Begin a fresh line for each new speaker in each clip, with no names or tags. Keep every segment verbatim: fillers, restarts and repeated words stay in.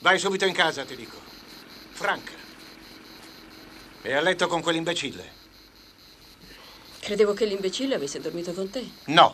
Vai subito in casa, ti dico. Franca. E a letto con quell'imbecille.
Credevo che l'imbecille avesse dormito con te.
No.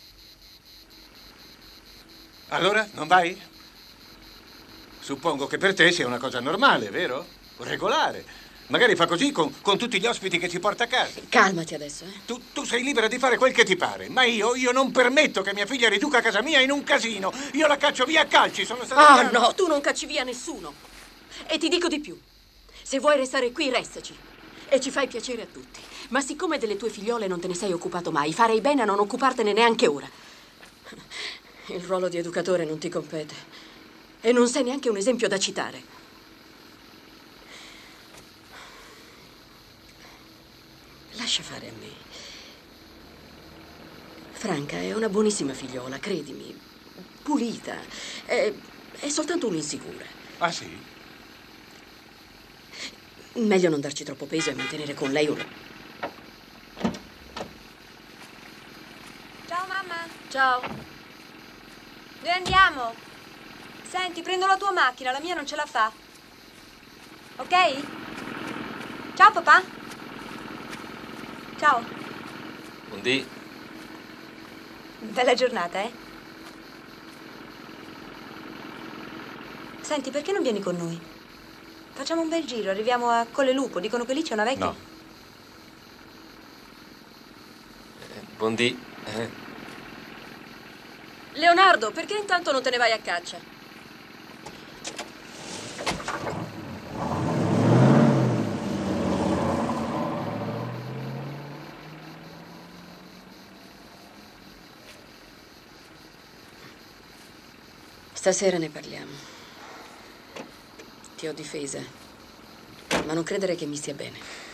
Allora, non vai? Suppongo che per te sia una cosa normale, vero? Regolare. Magari fa così con, con tutti gli ospiti che ci porta a casa.
Calmati adesso, eh?
Tu, tu sei libera di fare quel che ti pare, ma io, io non permetto che mia figlia riduca casa mia in un casino. Io la caccio via a calci, sono stata...
Oh, no, tu non cacci via nessuno. E ti dico di più. Se vuoi restare qui, restaci. E ci fai piacere a tutti. Ma siccome delle tue figliole non te ne sei occupato mai, farei bene a non occupartene neanche ora. Il ruolo di educatore non ti compete. E non sei neanche un esempio da citare. Lascia fare a me. Franca è una buonissima figliola, credimi. Pulita. È, è soltanto un'insicura.
Ah, sì?
Meglio non darci troppo peso e mantenere con lei un...
Ciao mamma.
Ciao.
Dove andiamo? Senti, prendo la tua macchina, la mia non ce la fa. Ok? Ciao papà. Ciao.
Buondì.
Bella giornata, eh? Senti, perché non vieni con noi? Facciamo un bel giro, arriviamo a Colle Lupo. Dicono che lì c'è una vecchia...
No. Eh, buondì. Eh.
Leonardo, perché intanto non te ne vai a caccia? Stasera ne parliamo. Ti ho difesa, ma non credere che mi stia bene.